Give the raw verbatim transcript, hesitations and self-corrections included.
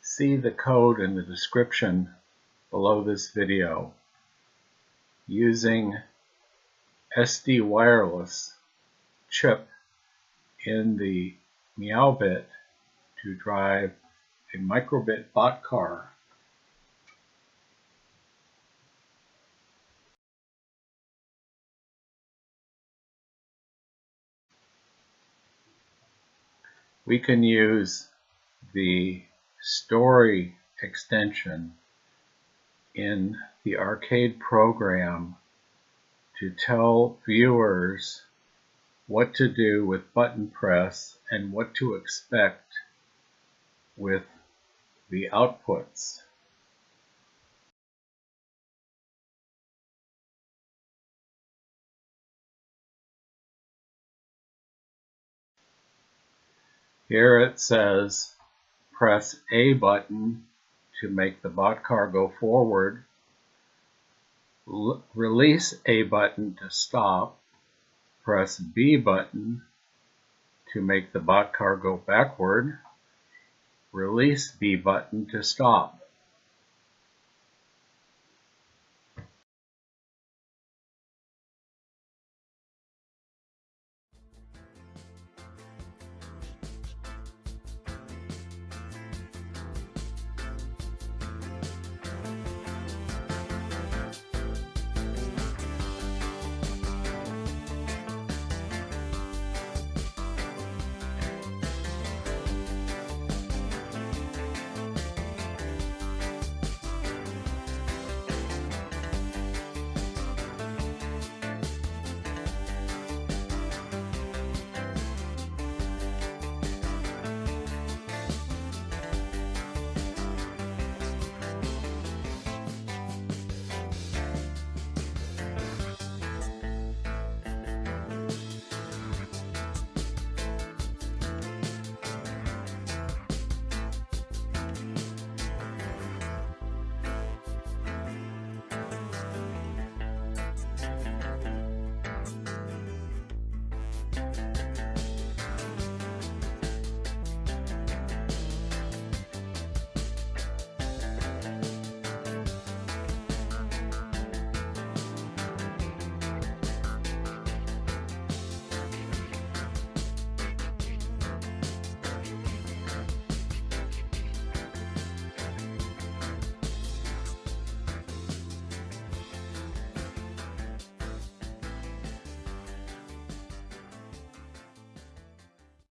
See the code in the description below this video. Using SDWirelss chip in the Meowbit to drive a microbit bot car. We can use the story extension in the arcade program to tell viewers what to do with button press and what to expect with the outputs. Here it says press A button to make the bot car go forward, L- release A button to stop, press B button to make the bot car go backward, release B button to stop.